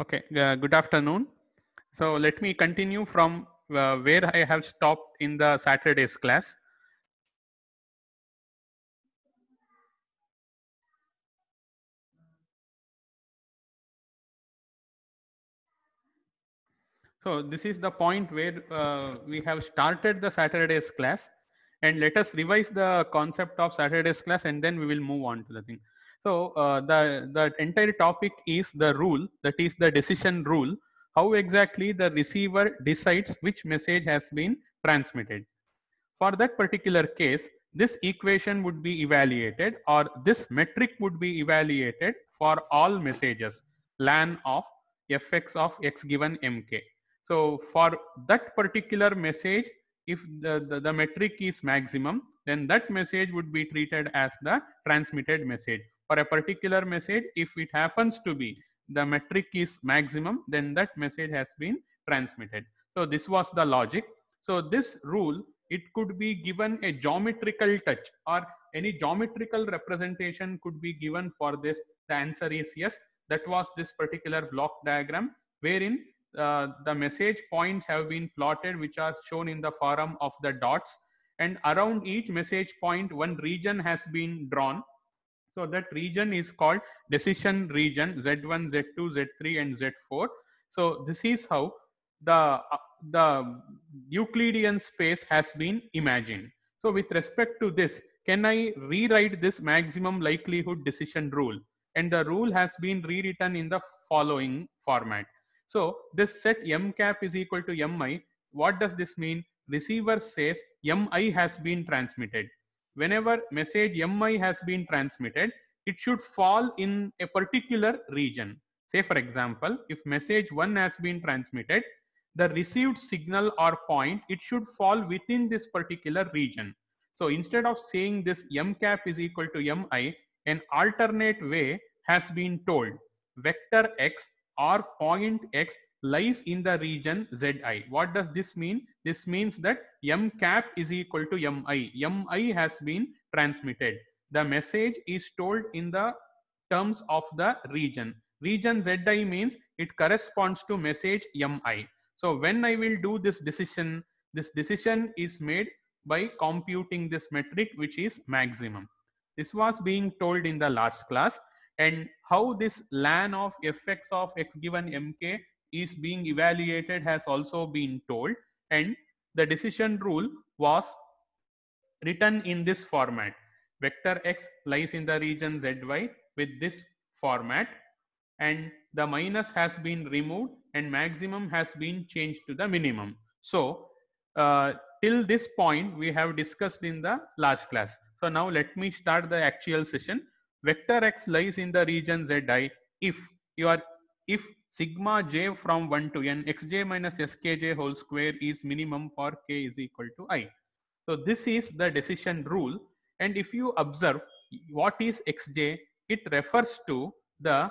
Okay, good afternoon. So let me continue from where I have stopped in the Saturday's class. So this is the point where we have started the Saturday's class, and let us revise the concept of Saturday's class, and then we will move on to the thing. So the entire topic is the rule, that is the decision rule. How exactly the receiver decides which message has been transmitted. For that particular case, this equation would be evaluated, or this metric would be evaluated for all messages ln of fx of x given mk. So for that particular message, if the metric is maximum, then that message would be treated as the transmitted message. For a particular message, if it happens to be the metric is maximum, then that message has been transmitted. So this was the logic. So this rule, it could be given a geometrical touch, or any geometrical representation could be given for this. The answer is yes. That was this particular block diagram, wherein the message points have been plotted, which are shown in the form of the dots, and around each message point one region has been drawn. So that region is called decision region Z1, Z2, Z3 and Z4. So this is how the Euclidean space has been imagined. So with respect to this, can I rewrite this maximum likelihood decision rule? And the rule has been rewritten in the following format. So this set m cap is equal to mi. What does this mean? Receiver says mi has been transmitted. Whenever message mi has been transmitted, it should fall in a particular region. Say for example, if message 1 has been transmitted, the received signal or point, it should fall within this particular region. So instead of saying this m cap is equal to mi, an alternate way has been told. Vector x or point x lies in the region Zi. What does this mean? This means that m cap is equal to mi. Mi has been transmitted. The message is told in the terms of the region. Region Zi means it corresponds to message mi. So when I will do this decision is made by computing this metric, which is maximum. This was being told in the last class, and how this ln of fx of x given mk is being evaluated has also been told, and the decision rule was written in this format. Vector x lies in the region Zy with this format, and the minus has been removed and maximum has been changed to the minimum. So till this point we have discussed in the last class. So now let me start the actual session. Vector x lies in the region Zi if if sigma j from 1 to n xj minus skj whole square is minimum for k is equal to I. So this is the decision rule, and if you observe what is xj, it refers to the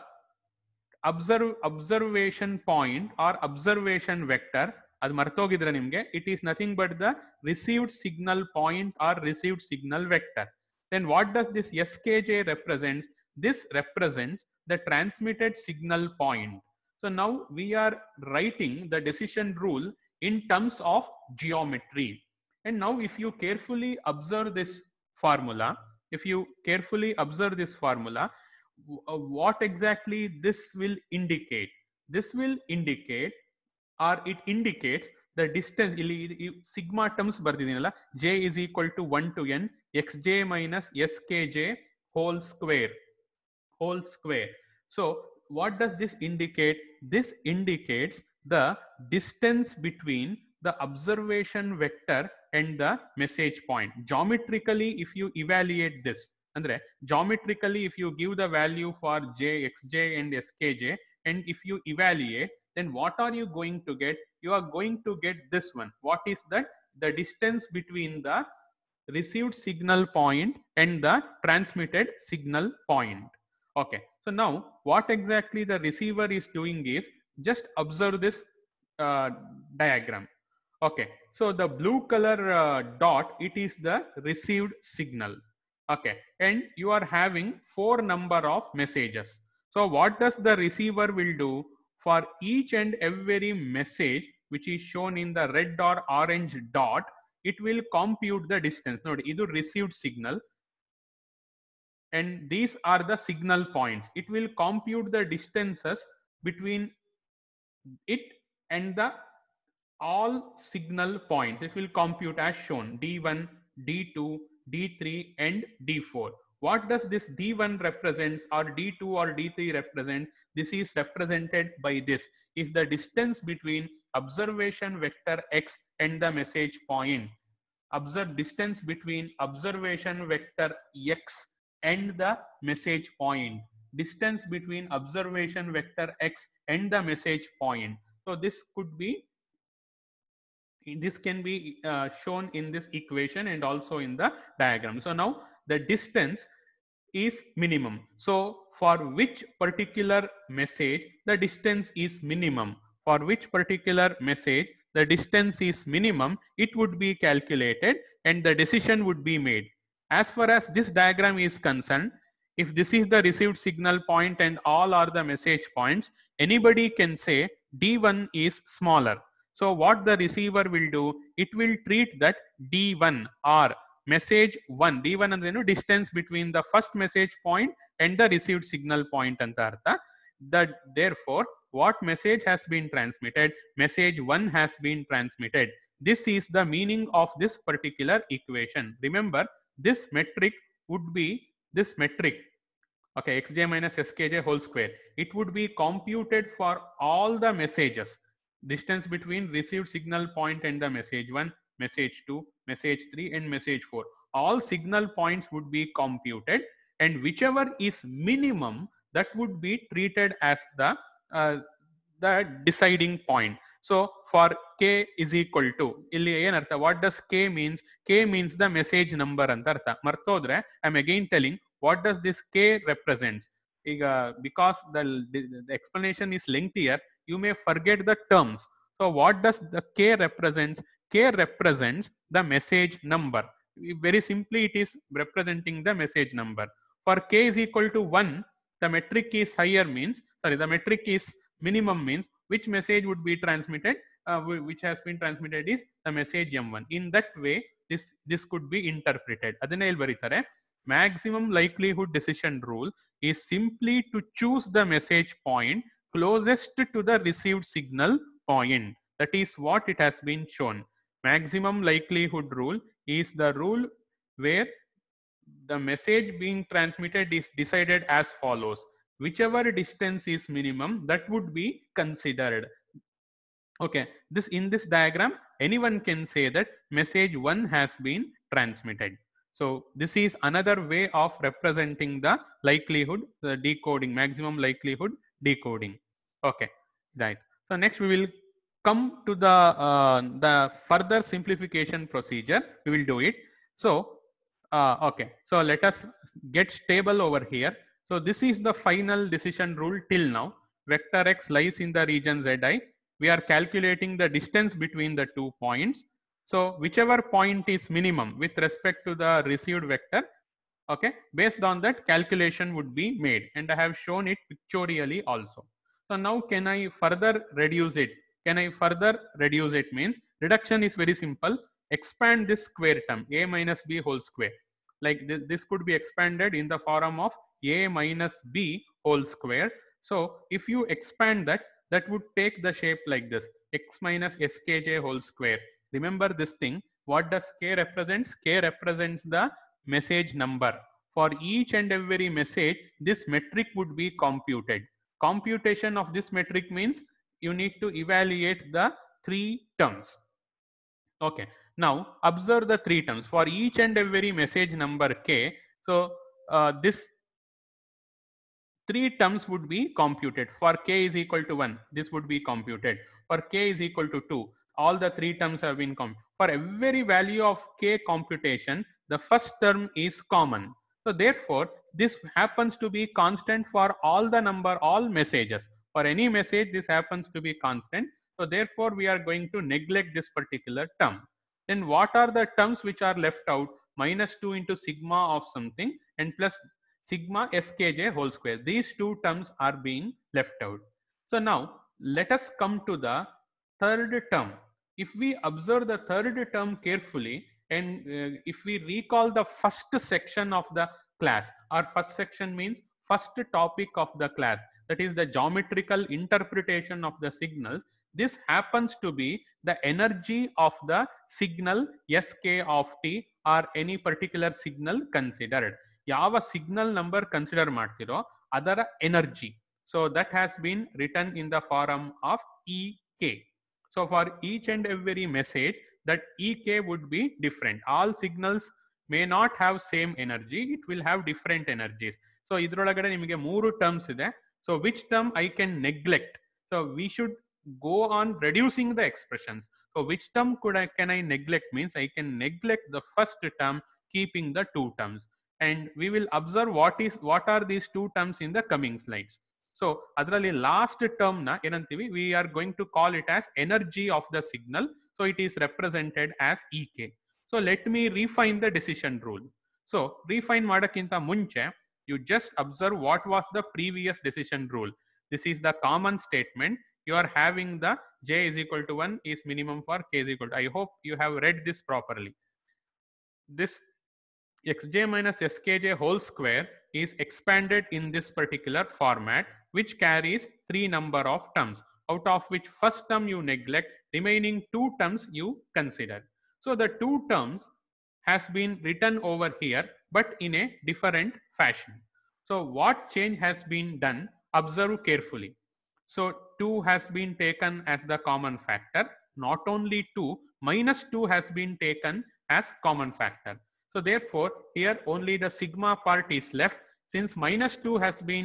observation point or observation vector. ಅದು ಮರ್ತೋಗಿದ್ರೆ ನಿಮಗೆ, it is nothing but the received signal point or received signal vector. Then what does this skj represents? This represents the transmitted signal point. So now we are writing the decision rule in terms of geometry. And now if you carefully observe this formula, what exactly this will indicate? This will indicate, or it indicates the distance. Sigma terms ಬರ್ದಿದ್ದೀನಲ್ಲ, j is equal to 1 to n xj minus skj whole square. So what does this indicate? This indicates the distance between the observation vector and the message point. Geometrically, if you evaluate this, andre geometrically if you give the value for j, xj and skj, and if you evaluate, then what are you going to get? You are going to get this one. What is that? The distance between the received signal point and the transmitted signal point. Okay, so now what exactly the receiver is doing is, just observe this diagram. Okay, so the blue color dot, it is the received signal. Okay, and you are having 4 number of messages. So what does the receiver will do? for each and every message which is shown in the red or orange dot, it will compute the distance. Note, idu received signal, and these are the signal points. It will compute the distances between it and the all signal points. It will compute as shown: D1, D2, D3 and D4. What does this D1 represents, or D2 or D3 represent? This is represented by this, is the distance between observation vector x and the message point. Observe distance between observation vector x and the message point. Distance between observation vector x and the message point. So this could be, this can be shown in this equation and also in the diagram. So now the distance is minimum. So for which particular message the distance is minimum, for which particular message the distance is minimum, it would be calculated and the decision would be made. As far as this diagram is concerned, if this is the received signal point and all are the message points, anybody can say D1 is smaller. So what the receiver will do, it will treat that D1 or message 1, D1 ಅಂದ್ರೆ distance between the first message point and the received signal point ಅಂತ ಅರ್ಥ. That therefore what message has been transmitted, message 1 has been transmitted. This is the meaning of this particular equation. Remember, this metric would be this metric, okay, xj minus skj whole square. It would be computed for all the messages, distance between received signal point and the message 1, message 2, message 3 and message 4. All signal points would be computed, and whichever is minimum, that would be treated as the deciding point. So for k is equal to, ಇಲ್ಲಿ ಏನರ್ಥ, what does k means? K means the message number ಅಂತ ಅರ್ಥ. ಮರ್ತೋದ್ರೆ I am again telling what does this k represents. ಈಗ because the explanation is lengthier, you may forget the terms. So what does the k represents? K represents the message number. Very simply, it is representing the message number. For k is equal to 1, the metric is higher means, sorry, the metric is minimum means which message would be transmitted, which has been transmitted is the message m1. In that way, this could be interpreted. ಅದನ್ನೇ ಇಲ್ಲಿ ಬರೀತಾರೆ, maximum likelihood decision rule is simply to choose the message point closest to the received signal point. That is what it has been shown. Maximum likelihood rule is the rule where the message being transmitted is decided as follows: whichever distance is minimum, that would be considered. Okay, this in this diagram anyone can say that message 1 has been transmitted. So this is another way of representing the likelihood, the decoding, maximum likelihood decoding. Okay, right. So next we will come to the further simplification procedure. We will do it. So okay, so let us get stable over here. So this is the final decision rule till now. Vector x lies in the region Zi. We are calculating the distance between the 2 points. So whichever point is minimum with respect to the received vector, okay, based on that calculation would be made, and I have shown it pictorially also. So now can I further reduce it? Can I further reduce it means, reduction is very simple. Expand this square term a minus b whole square. Like this could be expanded in the form of a minus b whole square. So if you expand that, that would take the shape like this: x minus skj whole square. Remember this thing, what does k represents? K represents the message number. For each and every message, this metric would be computed. Computation of this metric means you need to evaluate the 3 terms. Okay, now observe the 3 terms for each and every message number k. So this 3 terms would be computed. For k is equal to 1, this would be computed. For k is equal to 2, all the 3 terms have been computed. For every value of k computation, the first term is common. So therefore, this happens to be constant for all the number, all messages. For any message, this happens to be constant. So therefore, we are going to neglect this particular term. Then what are the terms which are left out? Minus 2 into sigma of something and plus sigma skj whole square. These 2 terms are being left out. So now let us come to the third term. If we observe the third term carefully, and if we recall the first section of the class, our first section means first topic of the class, that is the geometrical interpretation of the signals. This happens to be the energy of the signal sk of t or any particular signal considered. ಯಾವ signal number consider ಮಾಡ್ತಿರೋ ಅದರ energy. So that has been written in the form of ek. So for each and every message, that ek would be different. All signals may not have same energy, it will have different energies. So idrolagade nimage mooru terms ide. So which term I can neglect? So we should go on reducing the expressions. So which term can I neglect means I can neglect the first term, keeping the two terms. And we will observe what are these two terms in the coming slides. So adralli last term na enantivi, we are going to call it as energy of the signal. So it is represented as ek. So let me refine the decision rule. So refine madakinta munche, you just observe what was the previous decision rule. This is the common statement. You are having the j is equal to 1 is minimum for k is equal to. I hope you have read this properly. This xj minus skj whole square is expanded in this particular format, which carries 3 number of terms, out of which first term you neglect, remaining 2 terms you consider. So the 2 terms has been written over here, but in a different fashion. So what change has been done? Observe carefully. So 2 has been taken as the common factor. Not only 2, minus 2 has been taken as common factor. So therefore, here only the sigma part is left. Since minus 2 has been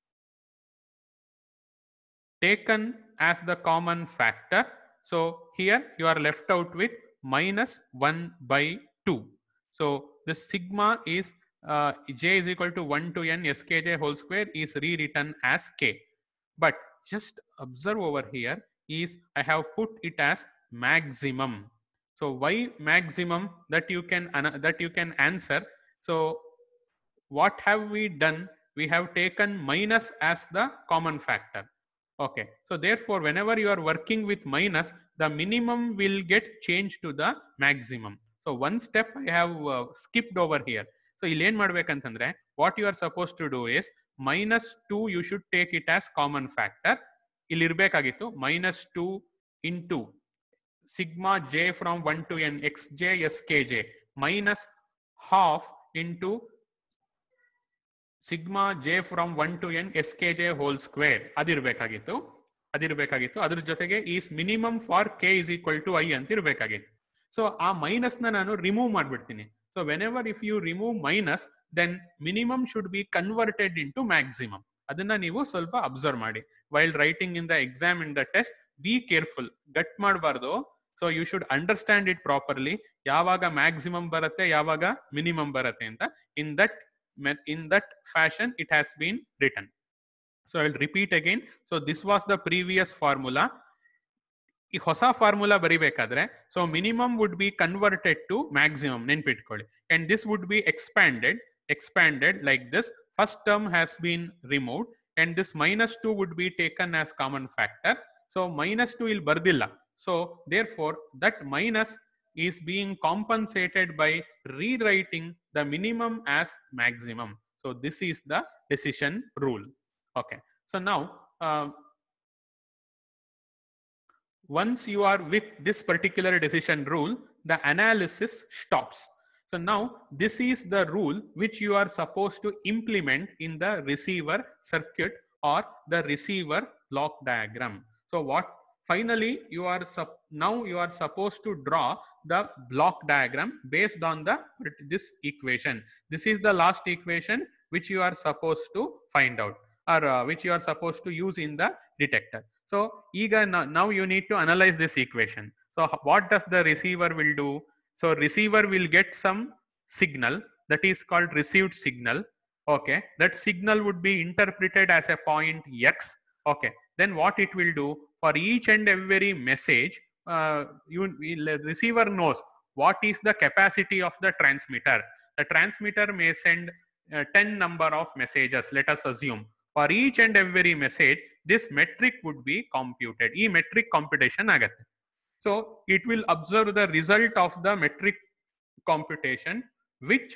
taken as the common factor, so here you are left out with minus 1 by 2. So the sigma is j is equal to 1 to n skj whole square is rewritten as k. But just observe over here is I have put it as maximum. So why maximum? That you can answer. So what have we done? We have taken minus as the common factor. Okay, so therefore whenever you are working with minus, the minimum will get changed to the maximum. So one step I have skipped over here. So ಇಲ್ಲಿ ಏನು ಮಾಡಬೇಕಂತಂದ್ರೆ, what you are supposed to do is minus 2 you should take it as common factor. ಇಲ್ಲಿ ಇರಬೇಕಾಗಿತ್ತು minus 2 into sigma j from 1 to n xj skj minus half into sigma j from 1 to n skj whole square. ಅದಿರಬೇಕಾಗಿತ್ತು. ಅದ್ರ ಜೊತೆಗೆ is minimum for k is equal to i ಅಂತ ಇರಬೇಕಾಗಿತ್ತು. So ಆ minus ನಾನು remove ಮಾಡ್ಬಿಡ್ತೀನಿ. So whenever if you remove minus, then minimum should be converted into maximum. ಅದನ್ನ ನೀವು ಸ್ವಲ್ಪ ಅಬ್ಸರ್ವ್ ಮಾಡಿ. While writing in the exam in the test, be careful, ಗಟ್ ಮಾಡಬಾರ್ದು. So you should understand it properly. ಯಾವಾಗ maximum ಬರುತ್ತೆ, ಯಾವಾಗ minimum ಬರುತ್ತೆ ಅಂತ. In that fashion it has been written. So I'll repeat again. So this was the previous formula. ಈ ಹೊಸ formula ಬರಿಬೇಕಾದ್ರೆ, so minimum would be converted to maximum, ನೆನ್ಪಿಟ್ಕೊಳ್ಳಿ. And this would be expanded like this. First term has been removed and this minus 2 would be taken as common factor. So minus 2 ಇಲ್ಲಿ ಬರ್ದಿಲ್ಲ. So therefore that minus is being compensated by rewriting the minimum as maximum. So this is the decision rule. Okay. So now once you are with this particular decision rule, the analysis stops. So now this is the rule which you are supposed to implement in the receiver circuit or the receiver block diagram. So what finally you are now you are supposed to draw the block diagram based on this equation. This is the last equation which you are supposed to find out, or which you are supposed to use in the detector. So now you need to analyze this equation. So what does the receiver will do? So receiver will get some signal that is called received signal. Okay, that signal would be interpreted as a point x. Okay, then what it will do, for each and every message, receiver knows what is the capacity of the transmitter. The transmitter may send 10 number of messages, let us assume. For each and every message, this metric would be computed. E metric computation agate. So it will observe the result of the metric computation, which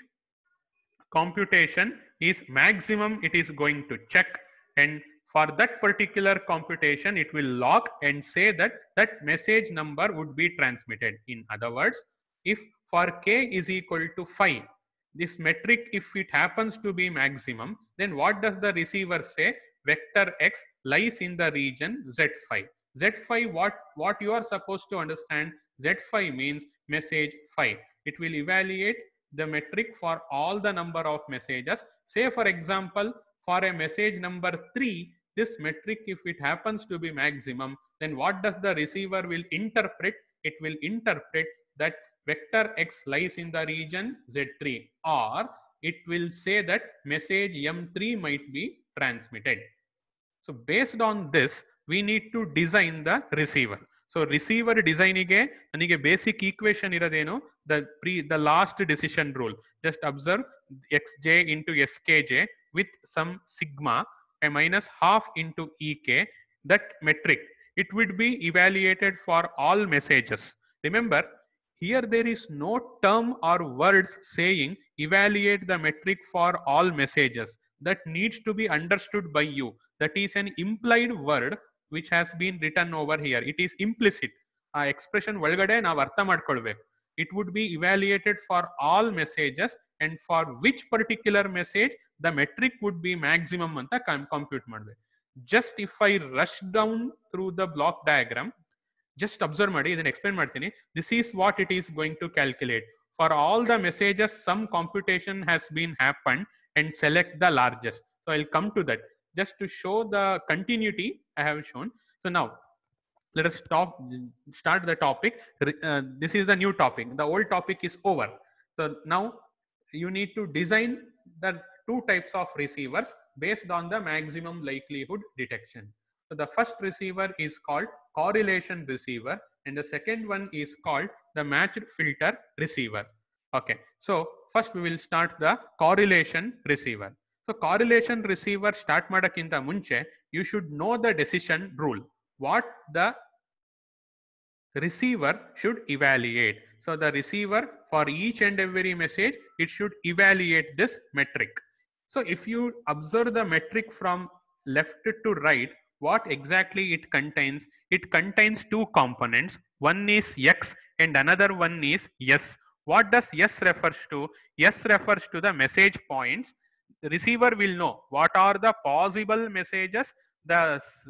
computation is maximum it is going to check, and for that particular computation it will log and say that that message number would be transmitted. In other words, if for k is equal to 5, this metric if it happens to be maximum, then what does the receiver say? Vector x lies in the region z5. Z5, what you are supposed to understand, Z5 means message 5. It will evaluate the metric for all the number of messages. Say for example, for a message number 3, this metric if it happens to be maximum, then what does the receiver will interpret? It will interpret that vector x lies in the region Z3, or it will say that message M3 might be transmitted. So based on this, we need to design the receiver. So receiver design ige ನನಗೆ basic equation ಇರೋದೇನು, the last decision rule. Just observe xj into skj with some sigma a minus half into ek, that metric it would be evaluated for all messages. Remember, here there is no term or words saying evaluate the metric for all messages. That needs to be understood by you. That is an implied word which has been written over here. It is implicit. ಆ expression ಒಳಗಡೆ ನಾವು ಅರ್ಥ ಮಾಡ್ಕೊಳ್ಬೇಕು. It would be evaluated for all messages, and for which particular message the metric would be maximum ಅಂತ compute ಮಾಡಬೇಕು. Just if I rush down through the block diagram, just observe ಮಾಡಿ, ಇದನ್ನ explain ಮಾಡ್ತೀನಿ. This is what it is going to calculate. For all the messages, some computation has been happened and select the largest. So I'll come to that. Just to show the continuity I have shown. So now let us start the topic. This is the new topic. The old topic is over. So now you need to design the two types of receivers based on the maximum likelihood detection. So the first receiver is called correlation receiver, and the second one is called the matched filter receiver. Okay, so first we will start the correlation receiver. So correlation receiver start ಮಾಡಕ್ಕಿಂತ ಮುಂಚೆ you should know the decision rule, what the receiver should evaluate. So the receiver, for each and every message, it should evaluate this metric. So if you observe the metric from left to right, what exactly it contains? It contains two components. One is x and another one is s. What does s refers to? S refers to the message points. The receiver will know what are the possible messages the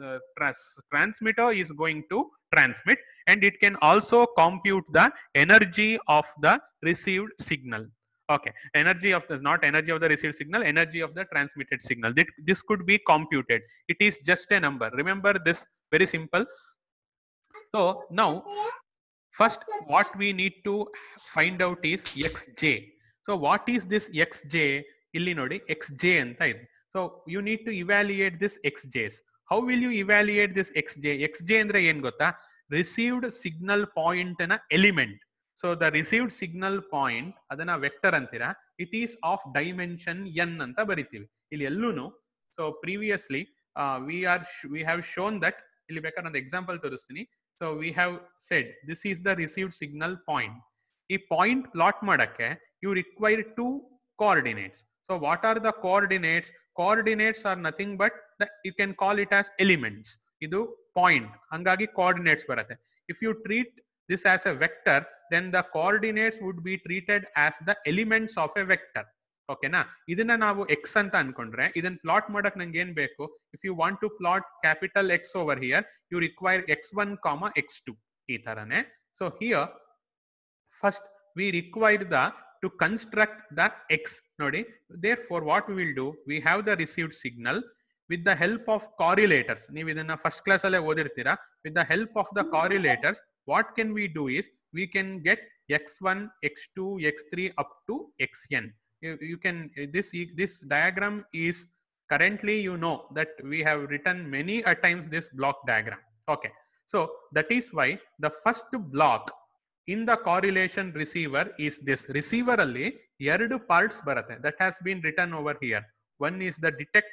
transmitter is going to transmit, and it can also compute the energy of the received signal. Okay, energy of the, not energy of the received signal, energy of the transmitted signal. This could be computed. It is just a number. Remember this, very simple. So now first what we need to find out is xj. So what is this xj? ಇಲ್ಲಿ ನೋಡಿ xj ಅಂತ ಇದೆ. So you need to evaluate this xj's. How will you evaluate this xj? xj ಅಂದ್ರೆ ಏನ್ ಗೊತ್ತಾ? Received signal point ನ element. So the received signal point ಅದನ್ನ vector ಅಂತೀರಾ. It is of dimension n ಅಂತ ಬರಿತೀವಿ. ಇಲ್ಲಿ ಎಲ್ಲೂನು. So previously we have shown that, ಇಲ್ಲಿ ಬೇಕಾದ್ರೆ ಒಂದು ಎಕ್ಸಾಂಪಲ್ ತೋರಿಸ್ತೀನಿ. So we have said this is the received signal point. ಈ ಪಾಯಿಂಟ್ ಪ್ಲಾಟ್ ಮಾಡಕ್ಕೆ you require two coordinates. So what are the coordinates? Coordinates are nothing but you can call it as elements. Idu point, hangagi coordinates barate. If you treat this as a vector, then the coordinates would be treated as the elements of a vector. Okay na? Idana navu x anta ankondre, idan plot madak nange en beku? If you want to plot capital X over here, you require x1 comma x2 ee tarane. So here first we require to construct the x. Nodi, therefore what we will do, we have the received signal. With the help of correlators, ನೀವು ಇದನ್ನ first class ಅಲ್ಲೇ ಓದಿರ್ತೀರಾ. With the help of the correlators, what can we do is we can get x1, x2, x3 up to xn. You can this diagram is currently, you know that we have written many a times this block diagram. Okay, so that is why the first block in the correlation receiver is this. Receiver alli ಎರಡು parts ಬರುತ್ತೆ, that has been written over here. One is the detector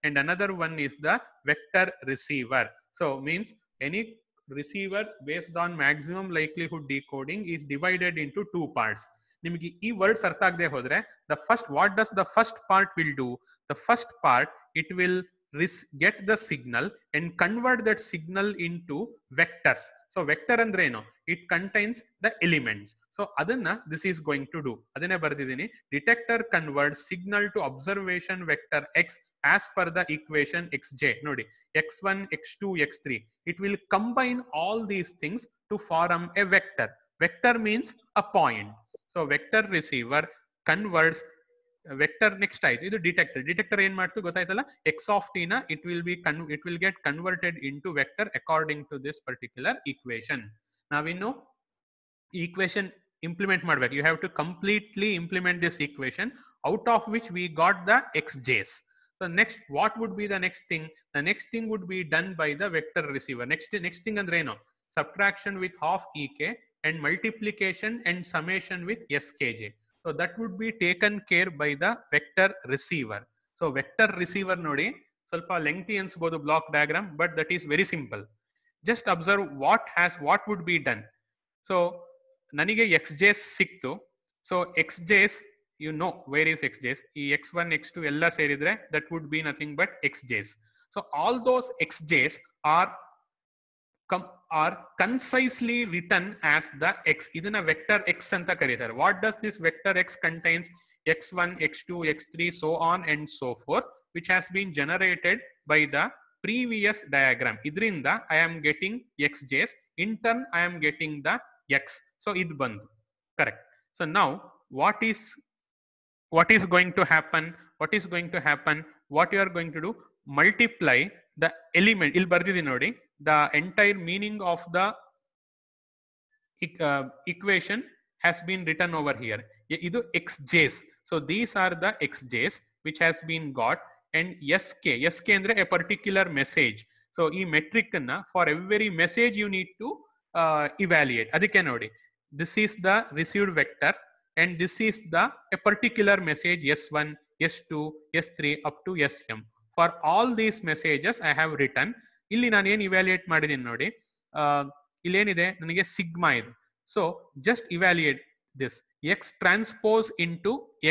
and another one is the vector receiver. So means any receiver based on maximum likelihood decoding is divided into two parts. ನಿಮಗೆ ಈ words ಅರ್ಥ ಆಗದೆ ಹೋದ್ರೆ the first, what does the first part will do? The first part, it will get the signal and convert that signal into vectors. So vector ಅಂದ್ರೆ ಏನು? It contains the elements. So ಅದನ್ನ this is going to do. ಅದನ್ನೇ ಬರೆದಿದ್ದೀನಿ. Detector converts signal to observation vector x as per the equation xj. ನೋಡಿ, x1, x2, x3. It will combine all these things to form a vector. Vector means a point. So vector receiver converts vector. next ಆಯ್ತು, ಇದು detector ಏನ್ ಮಾಡ್ತು ಗೊತ್ತಾಯ್ತಲ್ಲ, x of t ನ it will get converted into vector according to this particular equation. ನಾವಿನ್ನು equation implement ಮಾಡ್ಬೇಕು. You have to completely implement this equation, out of which we got the xj's. So next, what would be the next thing? The next thing would be done by the vector receiver. Next thing ಅಂದ್ರೆ ಏನು? Subtraction with half ek and multiplication and summation with skj. So that would be taken care by the vector receiver. So vector receiver ನೋಡಿ ಸ್ವಲ್ಪ lengthy ಅನ್ಸ್ಬೋದು block diagram, but that is very simple. Just observe what would be done. So ನನಗೆ xj's ಸಿಕ್ತು. So xj's, you know where is xj's? ಈ x1 x2 ಎಲ್ಲ ಸೇರಿದ್ರೆ that would be nothing but xj's. So all those xj's are concisely written as the x. ಇದನ್ನ vector x ಅಂತ ಕರೀತಾರೆ. What does this vector x contains? x1, x2, x3, so on and so forth, which has been generated by the previous diagram. ಇದರಿಂದ I am getting xj's. In turn, I am getting the x. So ಇದು ಬಂದು correct. So now what is going to happen? What you are going to do? Multiply the element. ಇಲ್ಲಿ ಬರ್ದಿದ್ದೀನಿ ನೋಡಿ. The entire meaning of the equation has been written over here. Idu xj's. So these are the xj's which has been got, and sk andre a particular message. So ee metric na for every message you need to evaluate. Adikke nodi, this is the received vector and this is the a particular message s1, s2, s3 up to sm. For all these messages I have written. ಇಲ್ಲಿ ನಾನು ಏನು evaluate ಮಾಡಿದ್ದೀನಿ ನೋಡಿ, ಇಲ್ಲೇನಿದೆ ನನಗೆ sigma ಇದೆ. So just evaluate this x transpose into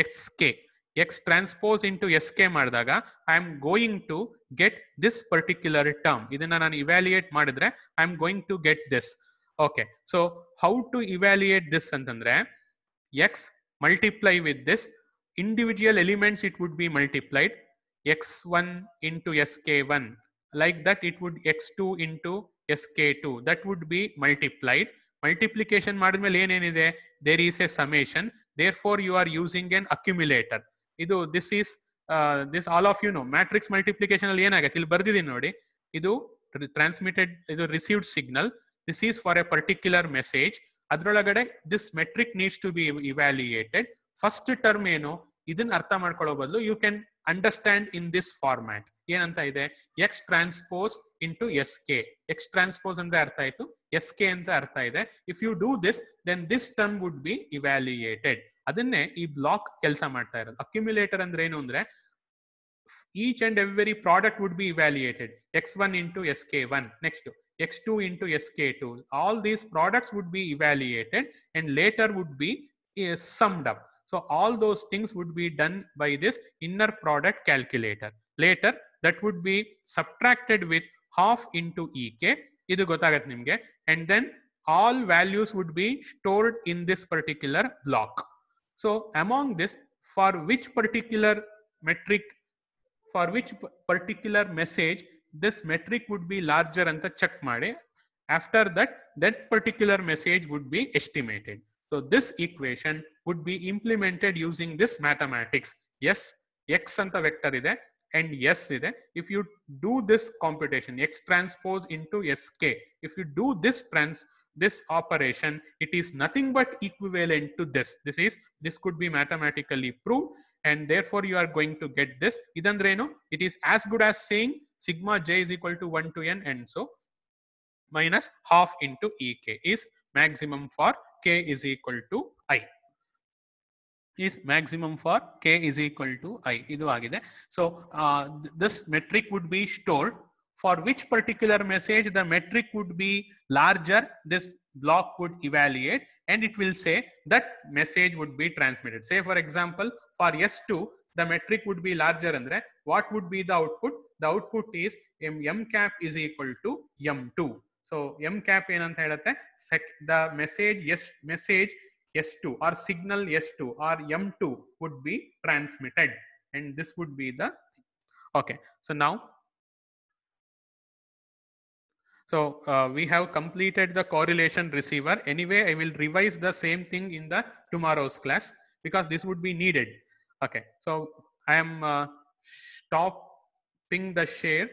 x k ಮಾಡಿದಾಗ I am going to get this particular term. ಇದನ್ನ ನಾನು ಇವ್ಯಾಲ್ಯೂಯೇಟ್ ಮಾಡಿದ್ರೆ I am going to get this. Okay, so how to evaluate this ಅಂತಂದ್ರೆ x multiply with this individual elements, it would be multiplied x1 into sk1. Like that, it would x2 into sk2. That would be multiplied. Multiplication ಮಾಡಿದ್ಮೇಲೆ ಏನೇನಿದೆ? There is a summation. Therefore, you are using an accumulator. This is this all of you know. Matrix multiplication ಅಲ್ಲಿ ಏನಾಗುತ್ತೆ? ಇಲ್ಲಿ ಬರ್ದಿದ್ದೀನಿ ನೋಡಿ. ಇದು transmitted, ಇದು received signal. This is for a particular message. ಅದರೊಳಗಡೆ this metric needs to be evaluated. First term ಏನು? ಇದನ್ನ ಅರ್ಥ ಮಾಡ್ಕೊಳ್ಳೋ ಬದಲು you can understand in this format. ಏನಂತ ಇದೆ? X transpose into s k. X transpose ಅಂದ್ರೆ ಅರ್ಥ ಆಯ್ತು, ಎಸ್ ಕೆ ಅಂತ ಅರ್ಥ ಇದೆ. If you do this, then this term would be evaluated. ಅದನ್ನೇ ಈ ಬ್ಲಾಕ್ ಕೆಲಸ ಮಾಡ್ತಾ ಇರೋದು. ಅಕ್ಯುಮ್ಯುಲೇಟರ್ ಅಂದ್ರೆ ಏನು ಅಂದ್ರೆ each and every product would be evaluated. x1 into sk1, next x2 into sk2. All these products would be evaluated and later would be summed up. So all those things would be done by this inner product calculator. Later that would be subtracted with half into ek. Idu gottagutte nimge. And then all values would be stored in this particular block. So among this, for which particular metric, for which particular message this metric would be larger anta check ಮಾಡಿ, after that that particular message would be estimated. So this equation would be implemented using this mathematics. Yes, x anta vector ide and yes ide. If you do this computation, x transpose into sk, if you do this operation, it is nothing but equivalent to this. This could be mathematically proved, and therefore you are going to get this. Idandreno, it is as good as saying sigma j is equal to 1 to n, and so minus half into ek is maximum for k is equal to I. is maximum for k is equal to I. Idu agide. So this metric would be stored. For which particular message the metric would be larger, this block would evaluate and it will say that message would be transmitted. Say for example, for S2, the metric would be larger andre what would be the output? The output is m cap is equal to m2. So m cap ಏನಂತ ಹೇಳುತ್ತೆ, the message S2 or signal S2 or M2 would be transmitted, and this would be the okay. So now, so we have completed the correlation receiver. Anyway, I will revise the same thing in the tomorrow's class because this would be needed. Okay, so I am stopping the share.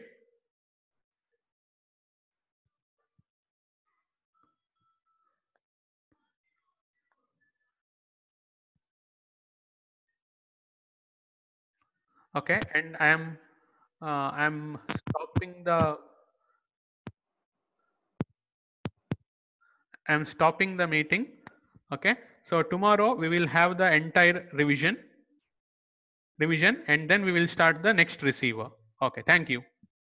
Okay, and I am stopping the meeting. Okay, so tomorrow we will have the entire revision and then we will start the next receiver. Okay, thank you.